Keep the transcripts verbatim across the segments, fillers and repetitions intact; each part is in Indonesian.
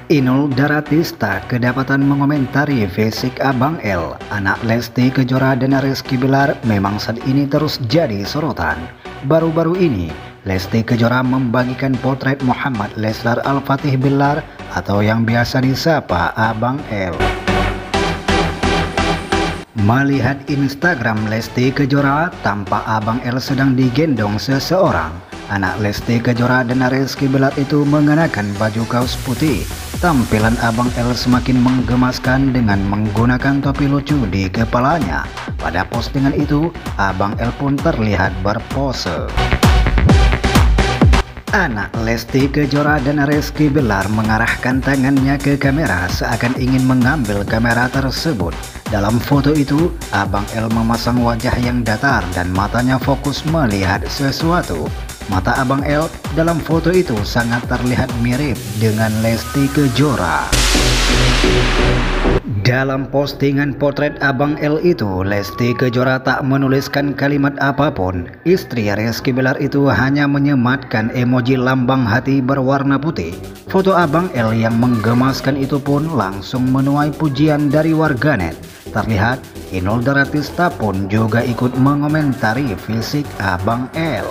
Inul Daratista kedapatan mengomentari fisik Abang L. Anak Lesti Kejora dan Rizky Bilar memang saat ini terus jadi sorotan. Baru-baru ini, Lesti Kejora membagikan potret Muhammad Leslar Al-Fatih Bilar atau yang biasa disapa Abang L. Melihat Instagram Lesti Kejora, tampak Abang L sedang digendong seseorang. Anak Lesti Kejora dan Rizky Bilar itu mengenakan baju kaos putih. Tampilan Abang L semakin menggemaskan dengan menggunakan topi lucu di kepalanya. Pada postingan itu, Abang L pun terlihat berpose. Anak Lesti Kejora dan Rizky Bilar mengarahkan tangannya ke kamera seakan ingin mengambil kamera tersebut. Dalam foto itu, Abang L memasang wajah yang datar dan matanya fokus melihat sesuatu. Mata Abang L dalam foto itu sangat terlihat mirip dengan Lesti Kejora. Dalam postingan potret Abang L itu, Lesti Kejora tak menuliskan kalimat apapun. Istri Rizky Bilar itu hanya menyematkan emoji lambang hati berwarna putih. Foto Abang L yang menggemaskan itu pun langsung menuai pujian dari warganet. Terlihat Inul Daratista pun juga ikut mengomentari fisik Abang L.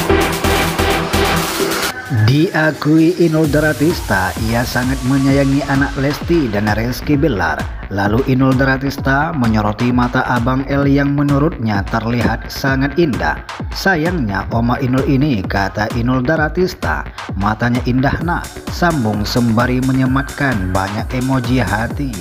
Diakui Inul Daratista, ia sangat menyayangi anak Lesti dan Rizky Bilar. Lalu Inul Daratista menyoroti mata Abang L yang menurutnya terlihat sangat indah. Sayangnya Oma Inul ini, kata Inul Daratista, matanya indah nak, sambung sembari menyematkan banyak emoji hati.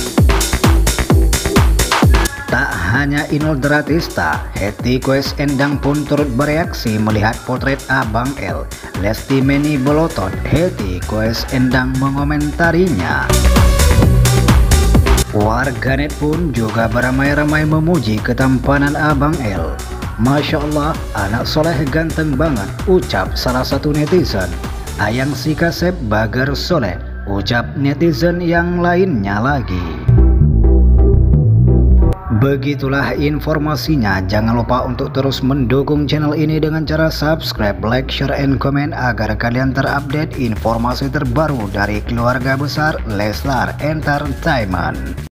Tak hanya Inul Daratista, Hetty Koes Endang pun turut bereaksi melihat potret Abang L. Lesti Meni Bolotot, Hetty Koes Endang mengomentarinya. Warganet pun juga beramai-ramai memuji ketampanan Abang L. Masya Allah, anak soleh ganteng banget, ucap salah satu netizen. Ayang si Kasep bager soleh, ucap netizen yang lainnya lagi. Begitulah informasinya. Jangan lupa untuk terus mendukung channel ini dengan cara subscribe, like, share, and comment agar kalian terupdate informasi terbaru dari keluarga besar Leslar Entertainment.